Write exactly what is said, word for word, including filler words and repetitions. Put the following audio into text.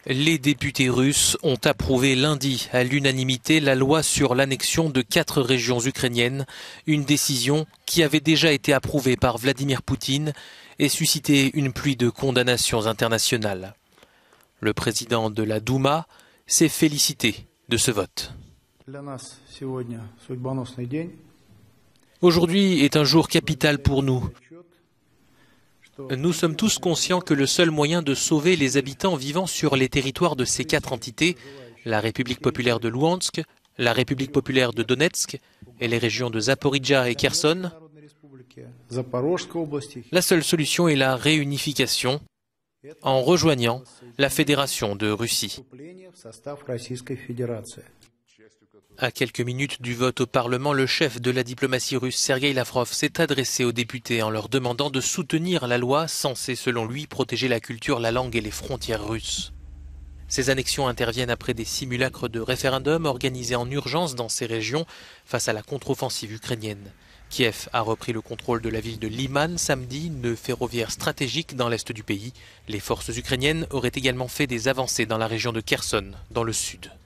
Les députés russes ont approuvé lundi à l'unanimité la loi sur l'annexion de quatre régions ukrainiennes, une décision qui avait déjà été approuvée par Vladimir Poutine et suscité une pluie de condamnations internationales. Le président de la Douma s'est félicité de ce vote. Aujourd'hui est un jour capital pour nous. Nous sommes tous conscients que le seul moyen de sauver les habitants vivant sur les territoires de ces quatre entités, la République populaire de Louhansk, la République populaire de Donetsk et les régions de Zaporijia et Kherson, la seule solution est la réunification en rejoignant la Fédération de Russie. À quelques minutes du vote au Parlement, le chef de la diplomatie russe, Sergueï Lavrov, s'est adressé aux députés en leur demandant de soutenir la loi censée, selon lui, protéger la culture, la langue et les frontières russes. Ces annexions interviennent après des simulacres de référendum organisés en urgence dans ces régions face à la contre-offensive ukrainienne. Kiev a repris le contrôle de la ville de Liman samedi, nœud ferroviaire stratégique dans l'est du pays. Les forces ukrainiennes auraient également fait des avancées dans la région de Kherson, dans le sud.